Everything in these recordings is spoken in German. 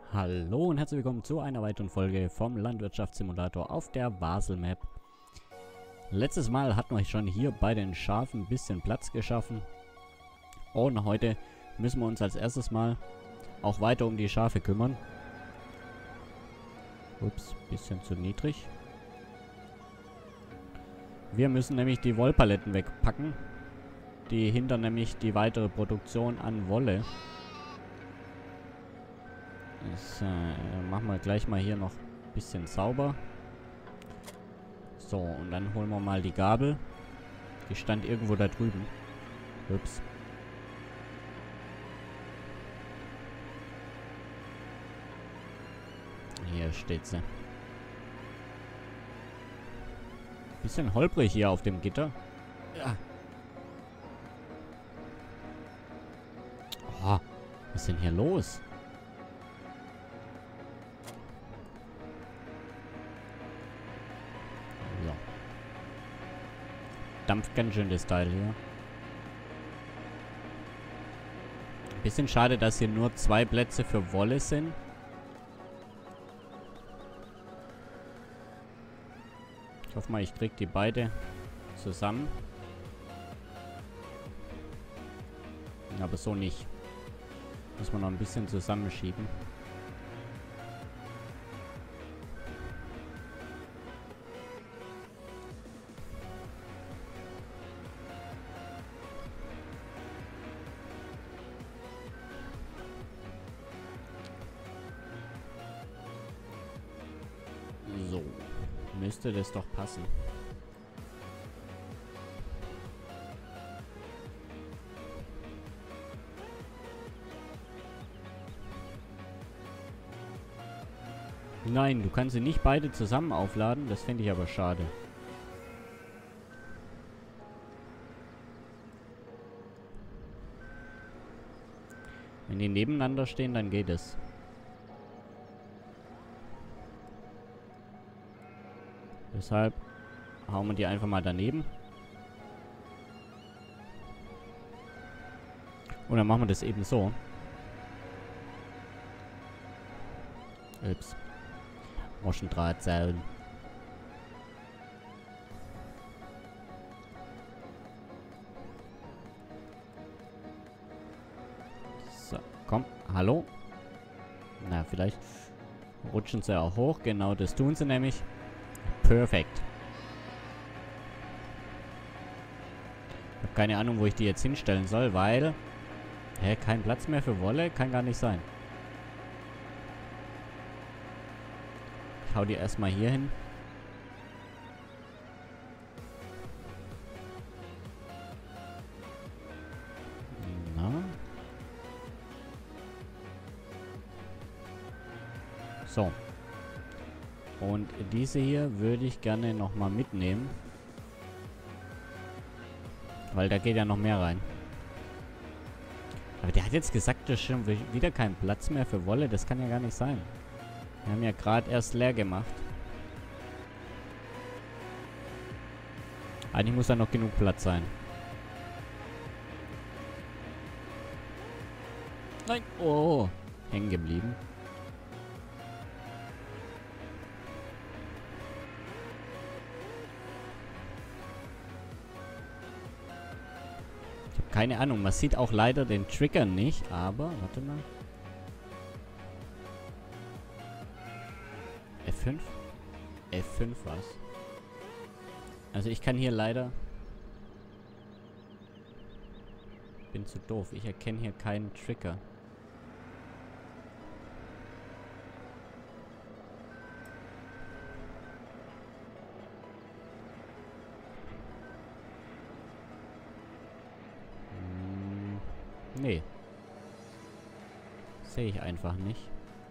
Hallo und herzlich willkommen zu einer weiteren Folge vom Landwirtschaftssimulator auf der Basel Map. Letztes Mal hatten wir schon hier bei den Schafen ein bisschen Platz geschaffen. Und heute müssen wir uns als erstes mal auch weiter um die Schafe kümmern. Ups, bisschen zu niedrig. Wir müssen nämlich die Wollpaletten wegpacken. Die hindern nämlich die weitere Produktion an Wolle. So, machen wir gleich mal hier noch ein bisschen sauber. So, und dann holen wir mal die Gabel. Die stand irgendwo da drüben. Ups. Hier steht sie. Bisschen holprig hier auf dem Gitter. Ja. Oh, was ist denn hier los? So. Dampft ganz schön das Teil hier. Bisschen schade, dass hier nur 2 Plätze für Wolle sind. Ich hoffe mal, ich kriege die beide zusammen. Aber so nicht. Muss man noch ein bisschen zusammenschieben. So. Müsste das doch passen. Nein, du kannst sie nicht beide zusammen aufladen. Das fände ich aber schade. Wenn die nebeneinander stehen, dann geht es. Deshalb hauen wir die einfach mal daneben. Und dann machen wir das eben so. Ups. Moschendrahtseil. So, komm, hallo. Na, vielleicht rutschen sie auch hoch. Genau, das tun sie nämlich. Perfekt. Ich habe keine Ahnung, wo ich die jetzt hinstellen soll, weil... Hä, kein Platz mehr für Wolle? Kann gar nicht sein. Ich hau die erstmal hier hin. Na. So. Und diese hier würde ich gerne nochmal mitnehmen. Weil da geht ja noch mehr rein. Aber der hat jetzt gesagt, dass schon wieder kein Platz mehr für Wolle. Das kann ja gar nicht sein. Wir haben ja gerade erst leer gemacht. Eigentlich muss da noch genug Platz sein. Nein! Oh! Hängen geblieben. Ich habe keine Ahnung. Man sieht auch leider den Trigger nicht. Aber, warte mal. F5? F5 was? Also ich kann hier leider... Bin zu doof. Ich erkenne hier keinen Trigger. Nee. Sehe ich einfach nicht.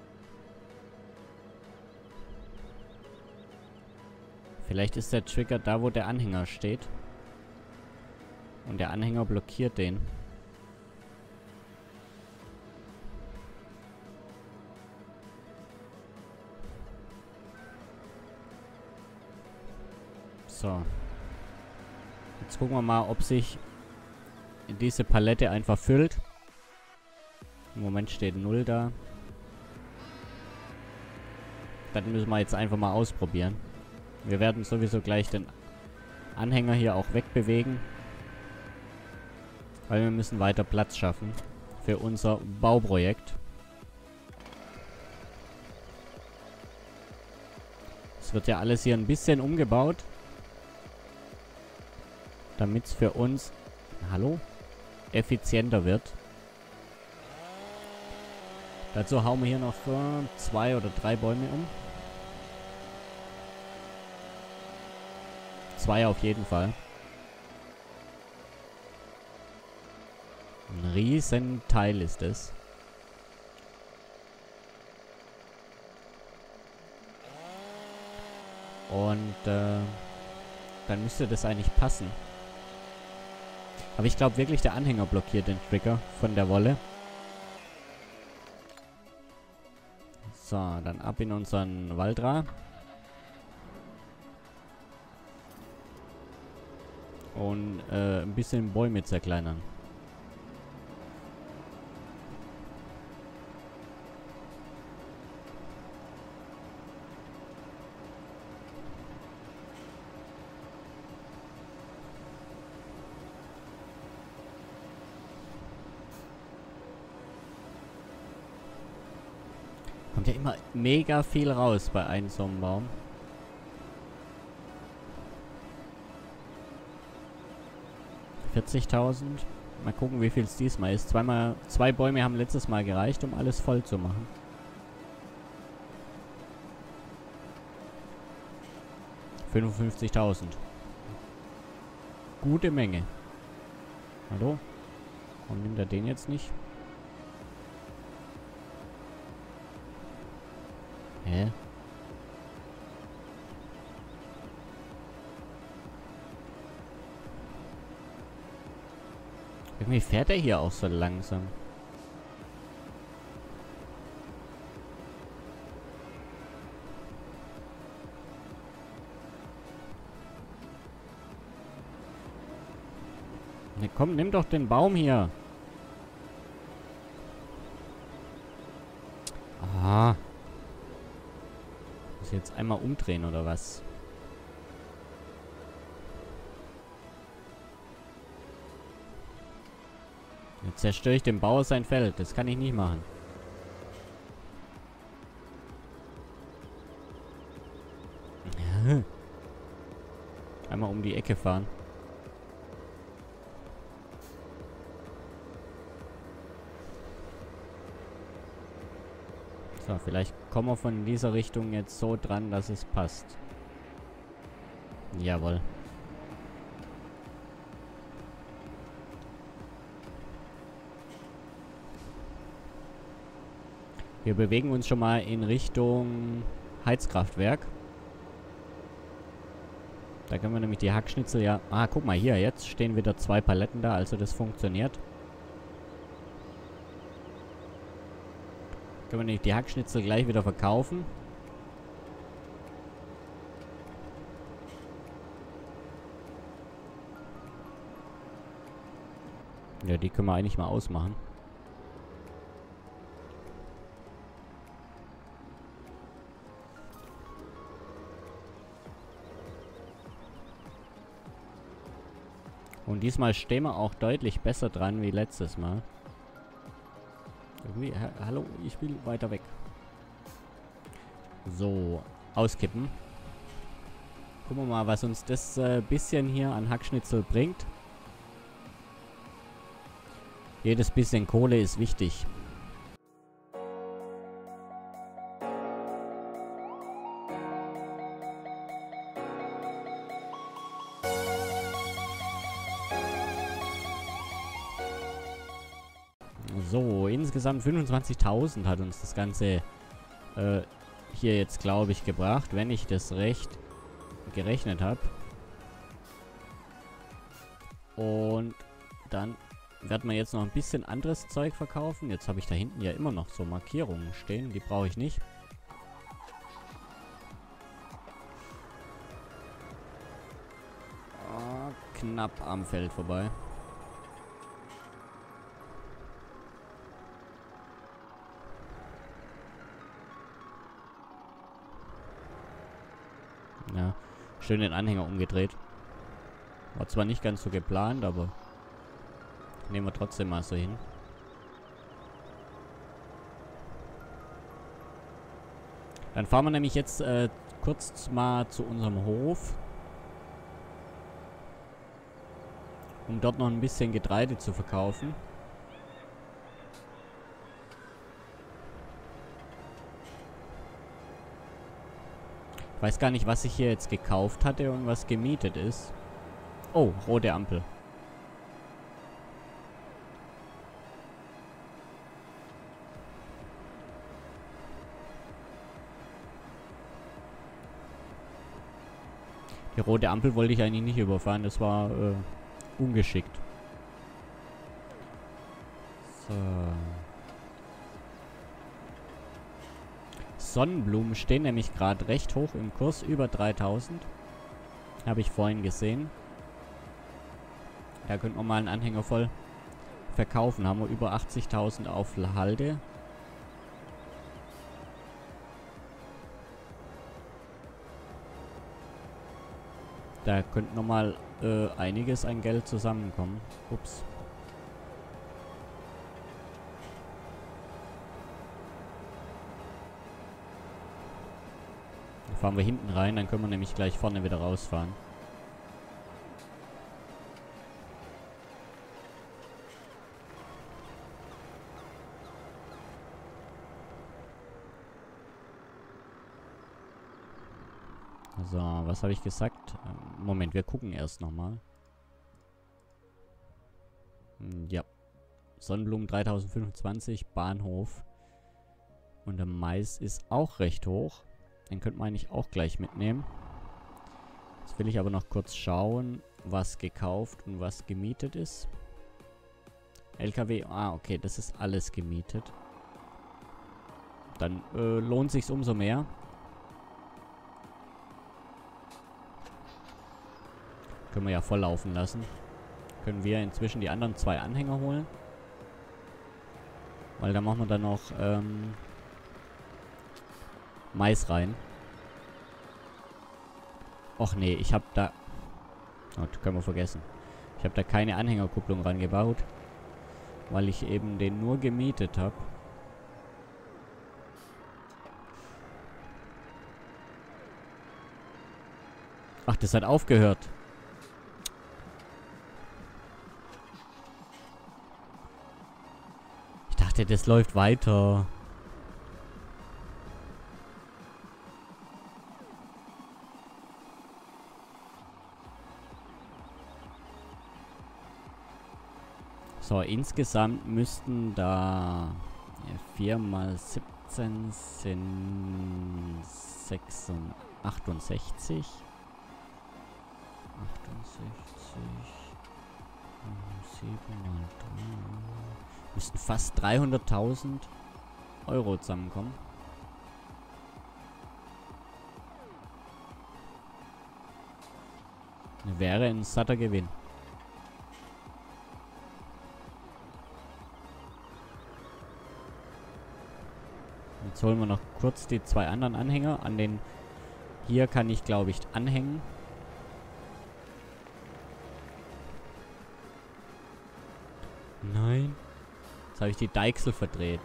Vielleicht ist der Trigger da, wo der Anhänger steht. Und der Anhänger blockiert den. So. Jetzt gucken wir mal, ob sich diese Palette einfach füllt. Im Moment steht 0 da. das müssen wir jetzt einfach mal ausprobieren. Wir werden sowieso gleich den Anhänger hier auch wegbewegen. Weil wir müssen weiter Platz schaffen für unser Bauprojekt. Es wird ja alles hier ein bisschen umgebaut. Damit es für uns, hallo, effizienter wird. Dazu hauen wir hier noch 2 oder 3 Bäume um. 2 auf jeden Fall. Ein riesen Teil ist es. Und dann müsste das eigentlich passen. Aber ich glaube wirklich, der Anhänger blockiert den Trigger von der Wolle. So, dann ab in unseren Valdra. Und ein bisschen Bäume zerkleinern. Kommt ja immer mega viel raus bei einem so einem Baum. $40.000. Mal gucken, wie viel es diesmal ist. 2 Bäume haben letztes Mal gereicht, um alles voll zu machen. $55.000. Gute Menge. Hallo? Warum nimmt er den jetzt nicht? Hä? Irgendwie fährt er hier auch so langsam. Ne, komm, nimm doch den Baum hier. Ah. Muss ich jetzt einmal umdrehen oder was? Jetzt zerstöre ich dem Bauer sein Feld. Das kann ich nicht machen. Einmal um die Ecke fahren. So, vielleicht kommen wir von dieser Richtung jetzt so dran, dass es passt. Jawohl. Wir bewegen uns schon mal in Richtung Heizkraftwerk. Da können wir nämlich die Hackschnitzel ja... Ah, guck mal hier, jetzt stehen wieder 2 Paletten da, also das funktioniert. Können wir nämlich die Hackschnitzel gleich wieder verkaufen. Ja, die können wir eigentlich mal ausmachen. Und diesmal stehen wir auch deutlich besser dran wie letztes Mal. Irgendwie, hallo, ich will weiter weg. So, auskippen. Gucken wir mal, was uns das bisschen hier an Hackschnitzel bringt. Jedes bisschen Kohle ist wichtig. So, insgesamt 25.000 hat uns das Ganze hier jetzt, glaube ich, gebracht, wenn ich das recht gerechnet habe. Und dann werden wir jetzt noch ein bisschen anderes Zeug verkaufen. Jetzt habe ich da hinten ja immer noch so Markierungen stehen, die brauche ich nicht. Oh, knapp am Feld vorbei. Ja, schön den Anhänger umgedreht. War zwar nicht ganz so geplant, aber nehmen wir trotzdem mal so hin. Dann fahren wir nämlich jetzt kurz mal zu unserem Hof, um dort noch ein bisschen Getreide zu verkaufen. Ich weiß gar nicht, was ich hier jetzt gekauft hatte und was gemietet ist. Oh, rote Ampel. Die rote Ampel wollte ich eigentlich nicht überfahren. Das war ungeschickt. So. Sonnenblumen stehen nämlich gerade recht hoch im Kurs. Über 3000. Habe ich vorhin gesehen. Da könnten wir mal einen Anhänger voll verkaufen. Haben wir über 80.000 auf Halde. Da könnte nochmal einiges an Geld zusammenkommen. Ups. Dann fahren wir hinten rein, dann können wir nämlich gleich vorne wieder rausfahren. So, was habe ich gesagt? Moment, wir gucken erst nochmal. Ja. Sonnenblumen 3025, Bahnhof. Und der Mais ist auch recht hoch. Den könnte man eigentlich auch gleich mitnehmen. Jetzt will ich aber noch kurz schauen, was gekauft und was gemietet ist. LKW, okay, das ist alles gemietet. Dann lohnt sich's umso mehr. Können wir ja voll laufen lassen. Können wir inzwischen die anderen 2 Anhänger holen. Weil da machen wir dann noch Mais rein. Och nee, ich habe da... Oh, das können wir vergessen. Ich habe da keine Anhängerkupplung rangebaut. Weil ich eben den nur gemietet habe. Ach, das hat aufgehört. Ich dachte, das läuft weiter. So, insgesamt müssten da 4 mal 17 sind 68. 7 mal 3. Müssten fast 300.000 Euro zusammenkommen. Wäre ein satter Gewinn. Jetzt holen wir noch kurz die 2 anderen Anhänger. An den hier kann ich, glaube ich, anhängen. Nein. Jetzt habe ich die Deichsel verdreht.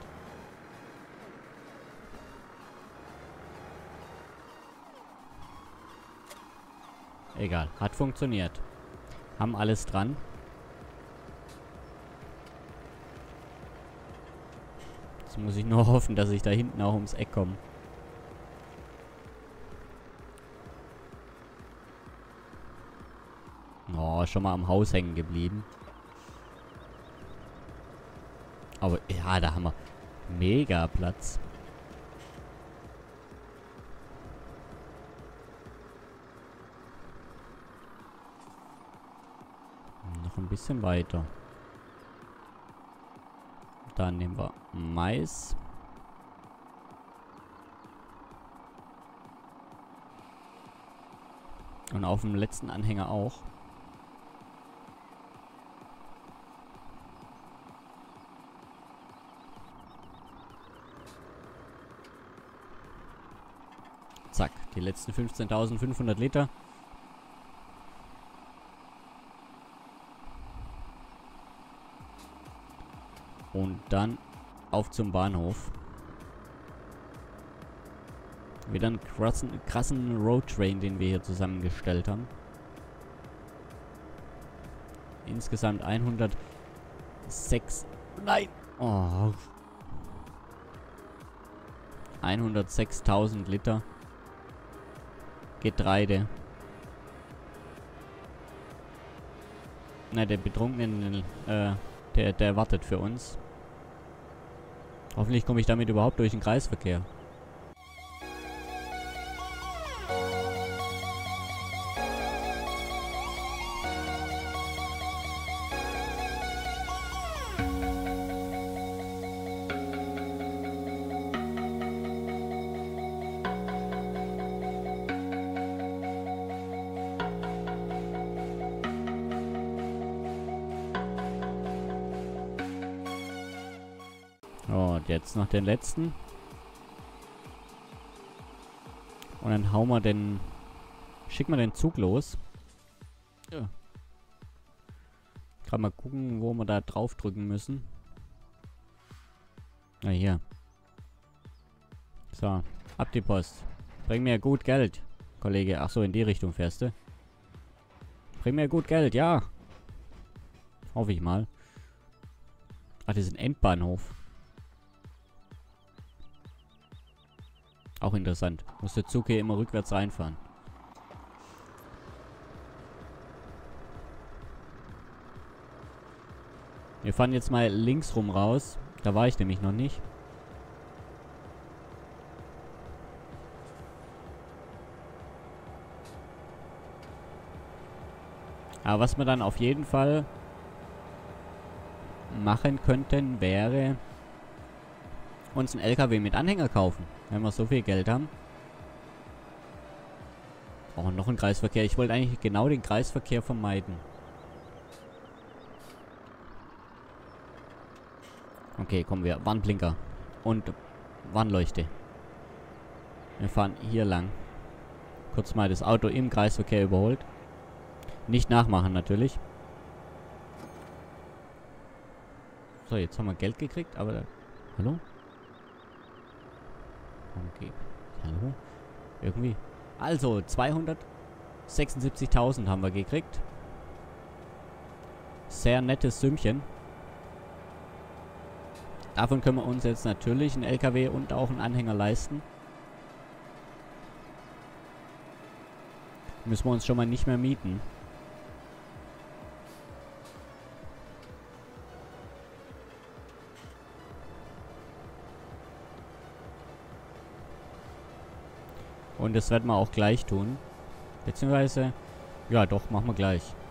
Egal, hat funktioniert. Haben alles dran. Jetzt muss ich nur hoffen, dass ich da hinten auch ums Eck komme. Oh, schon mal am Haus hängen geblieben. Aber ja, da haben wir mega Platz. Noch ein bisschen weiter. Dann nehmen wir Mais. Und auf dem letzten Anhänger auch. Zack, die letzten 15.500 Liter. Und dann auf zum Bahnhof. Wieder einen krassen Roadtrain, den wir hier zusammengestellt haben. Insgesamt 106... Nein! Oh. 106.000 Liter Getreide. Na, der Betrunkene, der wartet für uns. Hoffentlich komme ich damit überhaupt durch den Kreisverkehr. Und jetzt noch den letzten. Und dann hauen wir den... Schicken wir den Zug los. Ja. Gerade mal gucken, wo wir da drauf drücken müssen. Na hier. So, ab die Post. Bring mir gut Geld, Kollege. Ach so, in die Richtung fährst du. Bring mir gut Geld, ja. Hoffe ich mal. Ach, das ist ein Endbahnhof. Auch interessant. Muss der Zug hier immer rückwärts reinfahren. Wir fahren jetzt mal links rum raus. Da war ich nämlich noch nicht. Aber was wir dann auf jeden Fall machen könnten, wäre uns einen LKW mit Anhänger kaufen. Wenn wir so viel Geld haben. Oh, noch ein Kreisverkehr. Ich wollte eigentlich genau den Kreisverkehr vermeiden. Okay, kommen wir. Warnblinker. Und Warnleuchte. Wir fahren hier lang. Kurz mal das Auto im Kreisverkehr überholt. Nicht nachmachen natürlich. So, jetzt haben wir Geld gekriegt, aber... Hallo? Okay. Hallo? Irgendwie. Also, 276.000 haben wir gekriegt. Sehr nettes Sümmchen. Davon können wir uns jetzt natürlich einen LKW und auch einen Anhänger leisten. Müssen wir uns schon mal nicht mehr mieten. Und das werden wir auch gleich tun. Beziehungsweise, ja doch, machen wir gleich.